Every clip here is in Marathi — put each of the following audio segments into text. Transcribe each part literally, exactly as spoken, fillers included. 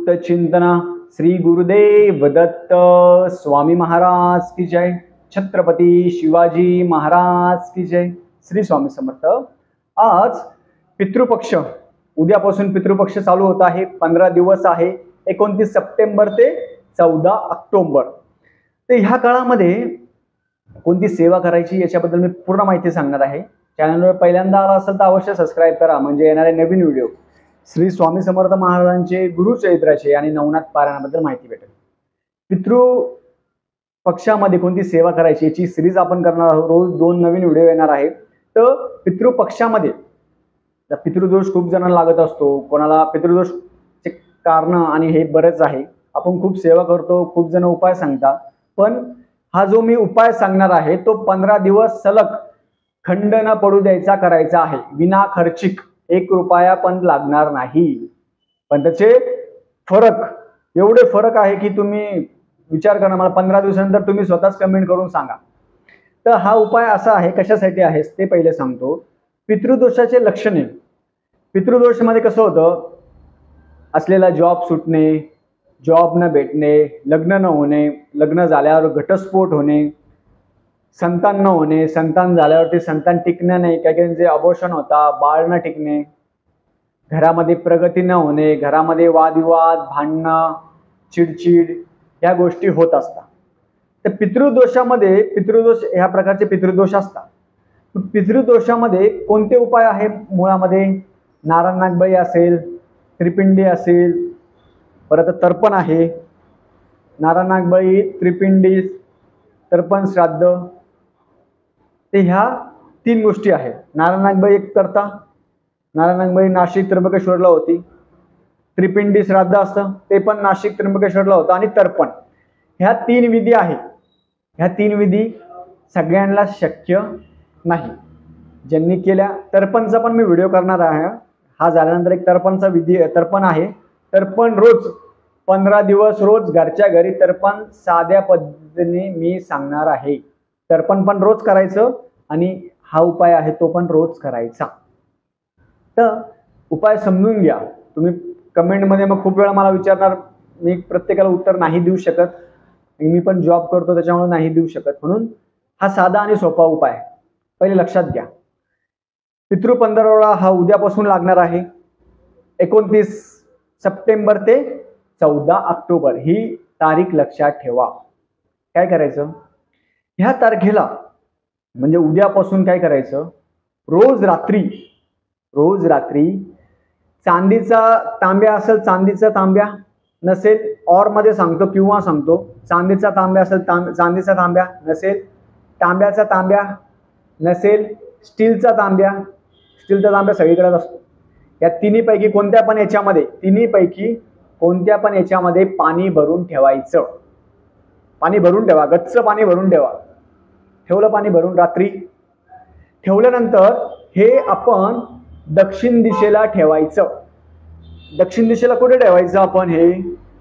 चिंतन श्री गुरुदेव दत्त स्वामी महाराज की जय। छत्रपती शिवाजी महाराज की जय। श्री स्वामी समर्थ। आज पितृपक्ष, उद्यापासून पितृपक्ष चालू होत आहे। पंधरा दिवस आहे, एकोणतीस सप्टेंबर ते चौदा ऑक्टोबर। तर ह्या काळामध्ये कोणती सेवा करायची याच्याबद्दल मी पूर्ण माहिती सांगणार आहे। चॅनलवर पहिल्यांदा आला असेल तर अवश्य सबस्क्राईब करा, म्हणजे येणारे नवीन व्हिडिओ श्री स्वामी समर्थ महाराजांचे गुरुचरित्राचे आणि नवनाथ पारायणाबद्दल माहिती भेटेल। पितृ पक्षामध्ये कोणती सेवा करायची याची सिरीज आपण करणार आहोत। रोज दोन नवीन व्हिडिओ येणार आहेत। तर पितृ पक्षामध्ये पितृदोष खूप जणांना लागत असतो, कोणाला पितृदोषचे कारण आणि हे बरेच आहे। आपण खूप सेवा करतो, खूप जण उपाय सांगतात, पण हा जो मी उपाय सांगणार आहे तो पंधरा दिवस सलग खंड न पडू द्यायचा करायचा आहे, विना खर्चिक, एक रुपया पण लागणार नाही। पण त्याचे फरक एवढे फरक आहे की तुम्ही विचार करा, मला पंधरा दिवसानंतर तुम्ही स्वतःच कमेंट करून सांगा। तर हा उपाय असा आहे, कशासाठी आहे ते पहिले सांगतो। पितृदोषाचे लक्षणे। पितृदोषामध्ये कसं होतं, असलेला जॉब सुटणे, जॉब न भेटणे, लग्न न होणे, लग्न झाल्यावर घटस्फोट होणे, संतान न होणे, संतान झाल्यावरती संतान टिकणं नाही, काही काहींचे अबॉर्शन होता, बाळ न टिकणे, घरामध्ये प्रगती न होणे, घरामध्ये वादविवाद, भांडणं, चिडचिड या गोष्टी होत असतात। तर पितृदोषामध्ये पितृदोष ह्या प्रकारचे पितृदोष असतात। पितृदोषामध्ये कोणते उपाय आहे? मुळामध्ये नारायण नागबळी असेल, त्रिपिंडी असेल, परत तर्पण आहे। नारायण नागबळी, त्रिपिंडी, तर्पण, श्राद्ध, ते ह्या तीन गोष्टी आहेत। नारायण नागबळी एक करता, नारायण नागबळी नाशिक त्र्यंबकेश्वरला होती। त्रिपिंडी श्राद्ध असतं, ते पण नाशिक त्र्यंबकेश्वरला होतं। आणि तर्पण, ह्या तीन विधी आहे। ह्या तीन विधी सगळ्यांना शक्य नाही। ज्यांनी केल्या, तर्पणचा पण मी व्हिडिओ करणार आहे। हा झाल्यानंतर एक तर्पणचा विधी तर्पण आहे। तर्पण रोज पंधरा दिवस रोज घरच्या घरी तर्पण साध्या पद्धतीने मी सांगणार आहे। तर्पण पण रोज करायचं आणि हा उपाय आहे तो पण रोज करायचा। तर उपाय समजून घ्या तुम्ही। कमेंटमध्ये मग खूप वेळा मला विचारणार, मी प्रत्येकाला उत्तर नाही देऊ शकत, मी पण जॉब करतो त्याच्यामुळे नाही देऊ शकत, म्हणून हा साधा आणि सोपा उपाय पहिले लक्षात घ्या। पितृ पंधरवडा हा उद्यापासून लागणार आहे, एकोणतीस सप्टेंबर ते चौदा ऑक्टोबर ही तारीख लक्षात ठेवा। काय करायचं, ह्या तारखेला म्हणजे उद्यापासून काय करायचं, रोज रात्री रोज रात्री चांदीचा तांब्या असेल, चांदीचा तांब्या नसेल ऑर मध्ये सांगतो किंवा सांगतो, चांदीचा तांब्या असेल, चांदीचा तांब्या नसेल, तांब्याचा तांब्या नसेल, स्टीलचा तांब्या, स्टीलचा तांब्या सगळीकडेच असतो। या तिन्ही पैकी कोणत्या पण याच्यामध्ये तिन्ही पैकी कोणत्या पण याच्यामध्ये पाणी भरून ठेवायचं। पाणी भरून ठेवा, गच्च पाणी भरून ठेवा। ठेवलं पाणी भरून रात्री, ठेवल्यानंतर हे आपण दक्षिण दिशेला ठेवायचं। दक्षिण दिशेला कुठे ठेवायचं आपण? हे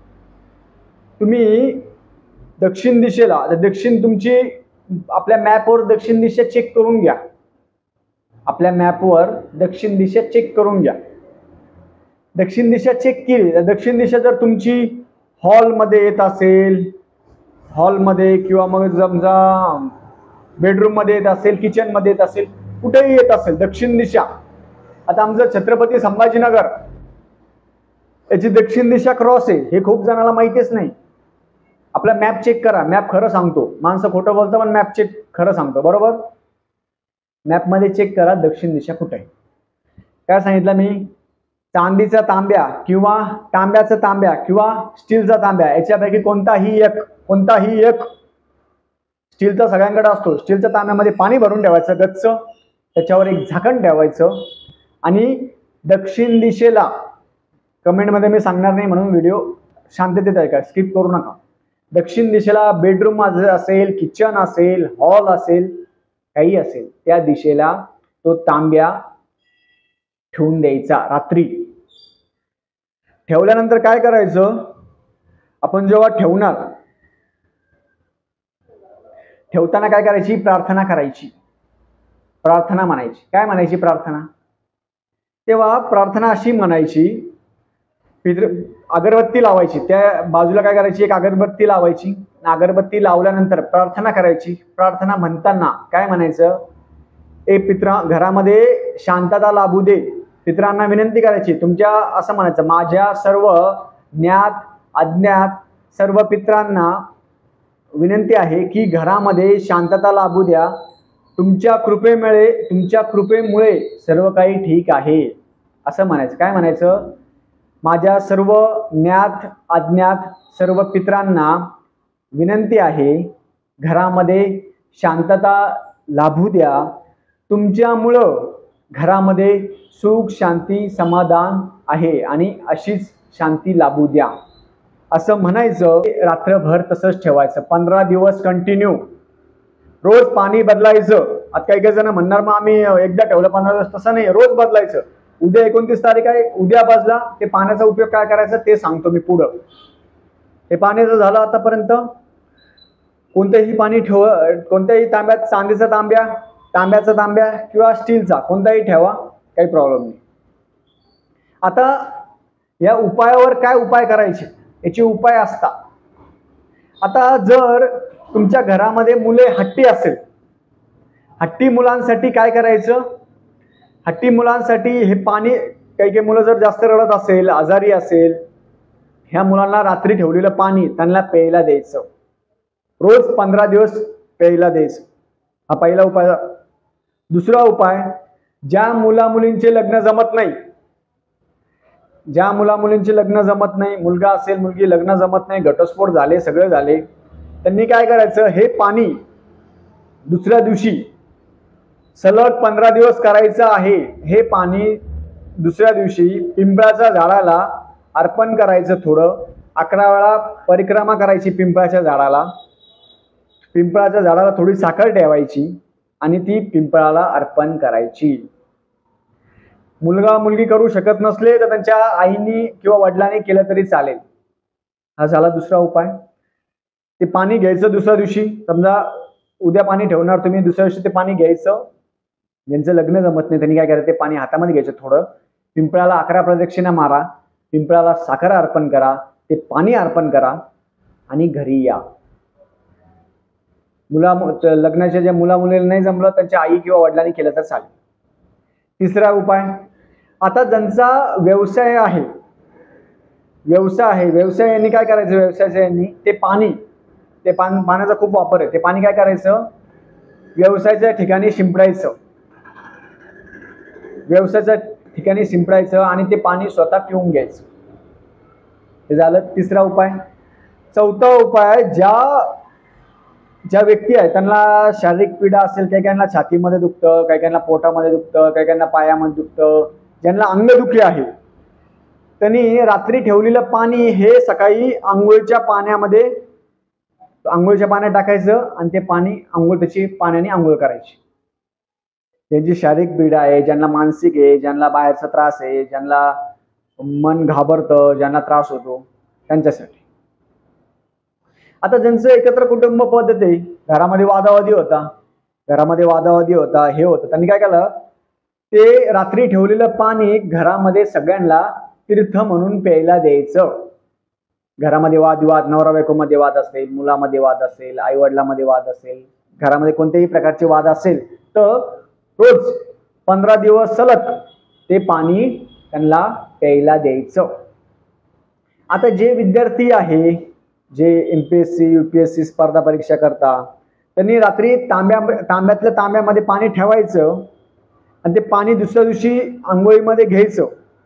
तुम्ही दक्षिण दिशेला, दक्षिण तुमची आपल्या मॅपवर दक्षिण दिशा चेक करून घ्या। आपल्या मॅपवर दक्षिण दिशा चेक करून घ्या। दक्षिण दिशा चेक केली, दक्षिण दिशा जर तुमची हॉलमध्ये येत असेल, हॉलमध्ये किंवा मग समजा बेडरूम मध्ये येत असेल, किचन मध्ये येत असेल, कुठेही येत असेल दक्षिण दिशा। आता आमचं छत्रपती संभाजीनगर याची दक्षिण दिशा क्रॉस आहे, हे खूप जणांना माहितीच नाही। आपला मॅप चेक करा, मॅप खरं सांगतो। माणसं खोटं बोलतं पण मॅप चेक खरं सांगतो, बरोबर? मॅप मध्ये चेक करा दक्षिण दिशा कुठे आहे। काय सांगितलं मी? चांदीचा तांब्या किंवा तांब्याचा तांब्या किंवा स्टीलचा तांब्या याच्यापैकी कोणताही एक कोणताही एक स्टीलचा सगळ्यांकडे असतो। स्टीलच्या तांब्यामध्ये पाणी भरून ठेवायचं गच्च, त्याच्यावर एक झाकण ठेवायचं आणि दक्षिण दिशेला, कमेंटमध्ये मी सांगणार नाही म्हणून व्हिडिओ शांततेत ऐका, स्किप करू नका। दक्षिण दिशेला बेडरूम असेल, किचन असेल, हॉल असेल, काही असेल, त्या दिशेला तो तांब्या ठेवून द्यायचा रात्री। ठेवल्यानंतर काय करायचं, आपण जेव्हा ठेवणार, ठेवताना काय करायची? प्रार्थना करायची, प्रार्थना म्हणायची। काय म्हणायची प्रार्थना? तेव्हा प्रार्थना अशी म्हणायची, पितृ अगरबत्ती लावायची, त्या बाजूला काय करायची, एक अगरबत्ती लावायची. अगरबत्ती लावल्यानंतर प्रार्थना करायची. प्रार्थना म्हणताना काय म्हणायचं, ए पित्रा घरामध्ये शांतता लाभू दे. पितरांना विनंती करायची, तुमच्या असं म्हणायचं, माझ्या सर्व ज्ञात अज्ञात सर्व पितरांना विनंती आहे की घरामध्ये शांतता लाभू द्या. तुमच्या कृपेमुळे तुमच्या कृपेमुळे सर्व काही ठीक आहे असं म्हणायचं. काय म्हणायचं, माझ्या सर्व ज्ञात अज्ञात सर्व पितरांना विनंती आहे घरामध्ये शांतता लाभू द्या. तुमच्यामुळं घरामध्ये सुख शांती समाधान आहे आणि अशीच शांती लाभू द्या असं म्हणायचं. रात्रभर तसंच ठेवायचं, पंधरा दिवस कंटिन्यू. रोज पाणी बदलायचं. आता काही काही जण म्हणणार मग आम्ही एकदा ठेवलं पंधरा दिवस, तसं नाही, रोज बदलायचं. उद्या एकोणतीस तारीख आहे, उद्या बदला. ते पाण्याचा उपयोग काय करायचा ते सांगतो मी पुढं. हे पाण्याचं झालं आतापर्यंत. कोणतेही पाणी ठेव, कोणत्याही तांब्यात, चांदीचा तांब्या तांब्याचा तांब्या किंवा स्टीलचा कोणताही ठेवा, काही प्रॉब्लेम नाही. आता या उपायावर काय उपाय करायचे, याचे उपाय असतात. आता जर तुमच्या घरामध्ये मुले हट्टी असेल, हट्टी मुलांसाठी काय करायचं, हट्टी मुलांसाठी हे पाणी, काही काही मुलं जर जास्त रडत असेल, आजारी असेल, ह्या मुलांना रात्री ठेवलेलं पाणी त्यांना प्यायला द्यायचं. रोज पंधरा दिवस प्यायला द्यायचं. हा पहिला उपाय. दुसरा उपाय, ज्या मुला मुलींचे लग्न जमत नाही, ज्या मुला मुलींचे लग्न जमत नाही, मुलगा असेल मुलगी, लग्न जमत नाही, घटस्फोट झाले, सगळे झाले, त्यांनी काय करायचं, हे पाणी दुसऱ्या दिवशी सलग पंधरा दिवस करायचं आहे. हे पाणी दुसऱ्या दिवशी पिंपळाच्या झाडाला अर्पण करायचं. थोडं अकरा वेळा परिक्रमा करायची पिंपळाच्या झाडाला. पिंपळाच्या झाडाला थोडी साखर ठेवायची आणि ती पिंपळाला अर्पण करायची. मुलगा मुलगी करू शकत नसले तर त्यांच्या आईनी किंवा वडिलांनी केलं तरी चालेल. हा झाला दुसरा उपाय. ते पाणी घ्यायचं दुसऱ्या दिवशी. समजा उद्या पाणी ठेवणार तुम्ही, दुसऱ्या दिवशी ते पाणी घ्यायचं. ज्यांचं लग्न जमत नाही त्यांनी काय करायचं, ते पाणी हातामध्ये घ्यायचं. थोडं पिंपळाला अकरा प्रदक्षिणा मारा, पिंपळाला साखर अर्पण करा, ते पाणी अर्पण करा आणि घरी या. मुला लग्नाच्या ज्या मुला मुलीला नाही जमलं त्यांच्या आई किंवा वडिलांनी केलं तर चालेल. तिसरा उपाय, आता ज्यांचा व्यवसाय आहे व्यवसाय आहे व्यवसाय यांनी काय करायचं, व्यवसायाच्या यांनी ते पाणी, ते पान पाण्याचा खूप वापर आहे, ते पाणी काय करायचं, व्यवसायाच्या ठिकाणी शिंपडायचं. व्यवसायाच्या ठिकाणी शिंपडायचं आणि ते पाणी स्वतः पिऊन घ्यायचं. हे झालं तिसरा उपाय. चौथा उपाय, ज्या ज्या व्यक्ती आहेत त्यांना शारीरिक पीडा असेल, काही काहींना छातीमध्ये दुखतं, काही काहींना पोटामध्ये दुखतं, काही काहींना पायामध्ये दुखतं, ज्यांना अंगदुखी आहे, त्यांनी रात्री ठेवलेलं पाणी हे सकाळी आंघोळीच्या पाण्यामध्ये आंघोळीच्या पाण्यात टाकायचं आणि ते पाणी आंघोळ त्याची पाण्याने आंघोळ करायची. ज्यांची शारीरिक पीडा आहे, ज्यांना मानसिक आहे, ज्यांना बाहेरचा त्रास आहे, ज्यांना मन घाबरतं, ज्यांना त्रास होतो त्यांच्यासाठी. आता ज्यांचं एकत्र कुटुंब पद्धती आहे, घरामध्ये वादावादी होता घरामध्ये वादावादी होता हे होतं, त्यांनी काय केलं, ते रात्री ठेवलेलं पाणी घरामध्ये सगळ्यांना तीर्थ म्हणून प्यायला द्यायचं. घरामध्ये वादविवाद, नवरा बायकोमध्ये वाद असेल, मुलामध्ये वाद असेल, आई वडिलांमध्ये वाद असेल, घरामध्ये कोणत्याही प्रकारचे वाद असेल तर रोज पंधरा दिवस सलग ते पाणी त्यांना प्यायला द्यायचं. आता जे विद्यार्थी आहे, जे M P S C U P S C स्पर्धा परीक्षा करता, त्यांनी रात्री तांब्या तांब्यातल्या तांब्यामध्ये पाणी ठेवायचं आणि ते पाणी दुसऱ्या दिवशी आंघोळीमध्ये घ्यायचं.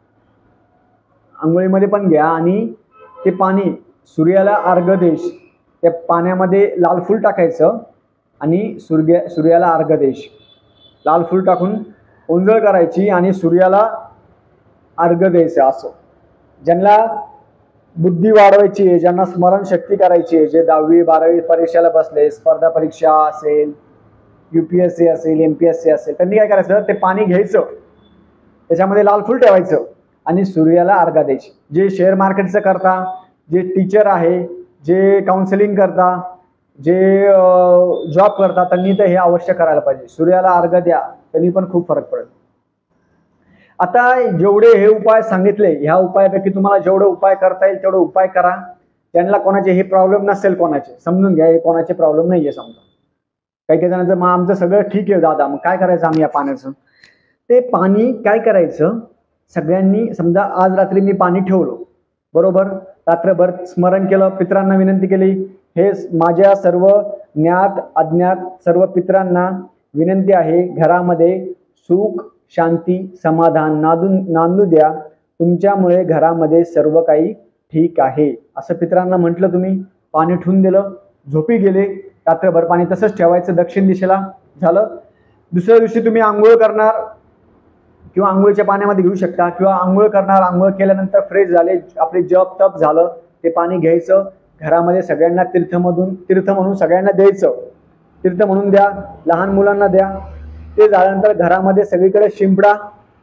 आंघोळीमध्ये पण घ्या आणि ते पाणी सूर्याला अर्घ्य देश, त्या पाण्यामध्ये लाल फूल टाकायचं आणि सूर्य सूर्याला अर्घ्य देश, लाल फूल टाकून ओंजळ करायची आणि सूर्याला अर्घ्य द्यायचं. असं ज्यांना बुद्धी वाढवायची आहे, ज्यांना स्मरणशक्ती करायची आहे, जे दहावी बारावी परीक्षेला बसले, स्पर्धा परीक्षा असेल, यू पी एस सी असेल, एम पी एस सी असेल, त्यांनी काय करायचं, ते पाणी घ्यायचं, त्याच्यामध्ये लाल फूल ठेवायचं आणि सूर्याला अर्घ्य द्यायची. जे शेअर मार्केटचं करता, जे टीचर आहे, जे काउन्सिलिंग करता, जे जॉब करता, त्यांनी तर हे अवश्य करायला पाहिजे. सूर्याला अर्घ्य द्या, त्यांनी पण खूप फरक पडेल. आता जेवढे हे उपाय सांगितले, ह्या उपायापैकी तुम्हाला जेवढे उपाय करता येईल तेवढे उपाय करा. त्यांना कोणाचे हे प्रॉब्लेम नसेल, कोणाचे समजून घ्या, हे कोणाचे प्रॉब्लेम नाहीये समजा. काही काही जणांचं मग आमचं सगळं ठीक आहे दादा, मग काय करायचं आम्ही या पाण्याचं? ते पाणी काय करायचं, सगळ्यांनी समजा आज रात्री मी पाणी ठेवलं, बरोबर, रात्रभर स्मरण केलं, पितरांना विनंती केली, हे माझ्या सर्व ज्ञात अज्ञात सर्व पितरांना विनंती आहे, घरामध्ये सुख शांती समाधान नांदून नांदू द्या, तुमच्यामुळे घरामध्ये सर्व काही ठीक आहे, असं पितरांना म्हटलं. तुम्ही पाणी ठेवून दिलं, झोपी गेले. रात्रभर पाणी तसंच ठेवायचं दक्षिण दिशेला. झालं. दुसऱ्या दिवशी तुम्ही आंघोळ करणार किंवा आंघोळीच्या पाण्यामध्ये घेऊ शकता, किंवा आंघोळ करणार, आंघोळ केल्यानंतर फ्रेश झाले, आपले जप तप झालं, ते पाणी घ्यायचं, घरामध्ये सगळ्यांना तीर्थमधून तीर्थ म्हणून सगळ्यांना द्यायचं. तीर्थ म्हणून द्या, लहान मुलांना द्या. ते झाल्यानंतर घरामध्ये सगळीकडे शिंपडा.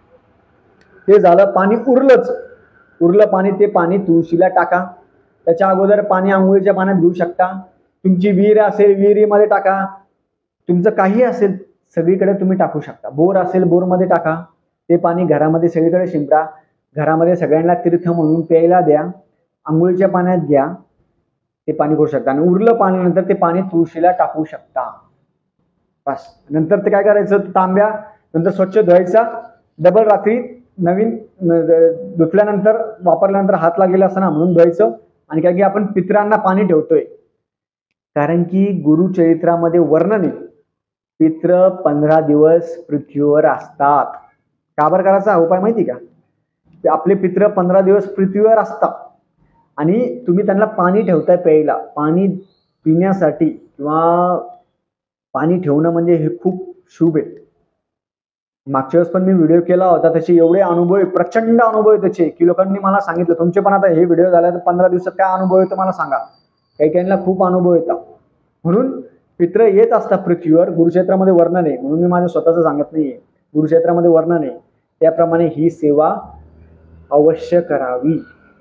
ते झालं, पाणी उरलंच, उरलं पाणी, ते पाणी तुळशीला टाका. त्याच्या अगोदर पाणी आंघोळीच्या पाण्यात घेऊ शकता. तुमची विहीर असेल विहिरीमध्ये टाका, तुमचं काही असेल सगळीकडे तुम्ही टाकू शकता. बोर असेल बोरमध्ये टाका. ते पाणी घरामध्ये सगळीकडे शिंपडा. घरामध्ये सगळ्यांना तीर्थ म्हणून प्यायला द्या. आंघोळीच्या पाण्यात घ्या, ते पाणी करू शकता. आणि उरलं पाणी नंतर ते पाणी तुळशीला टाकू शकता. बस. नंतर ते काय करायचं, तांब्या नंतर स्वच्छ धुवायचा, डबल रात्री नवीन धुतल्यानंतर वापरल्यानंतर हात लागेल असं ना म्हणून धुवायचं. आणि काय की आपण पितरांना पाणी ठेवतोय, कारण की गुरुचरित्रामध्ये वर्णन आहे, पित्र पंधरा दिवस पृथ्वीवर असतात. का बरं करायचा उपाय माहिती का? आपले पित्र पंधरा दिवस पृथ्वीवर असतात आणि तुम्ही त्यांना पाणी ठेवताय प्यायला. पाणी पिण्यासाठी किंवा पाणी ठेवणं म्हणजे हे खूप शुभ आहे. मागच्या वेळेस पण मी व्हिडिओ केला होता, त्याचे एवढे अनुभव आहे, प्रचंड अनुभव आहे त्याचे, की लोकांनी मला सांगितलं. तुमचे पण आता हे व्हिडिओ झाल्या तर पंधरा दिवसात काय अनुभव येतो मला सांगा. काही काहींना खूप अनुभव येतात. म्हणून पित्र येत असतात पृथ्वीवर. गुरुक्षेत्रामध्ये वर्णन आहे, म्हणून मी माझं स्वतःचं सांगत नाहीये, गुरुक्षेत्रामध्ये वर्णन आहे. त्याप्रमाणे ही सेवा अवश्य करावी.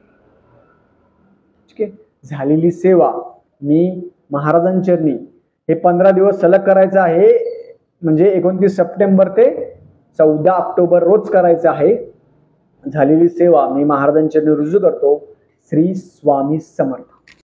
ठीक आहे. झालेली सेवा मी महाराजांचरणी हे पंधरा दिवस सलग करायचं आहे, म्हणजे एकोणतीस सप्टेंबर ते चौदा ऑक्टोबर रोज करायचं आहे. झालेली सेवा मी महाराजांचरणी रुजू करतो. श्री स्वामी समर्थ.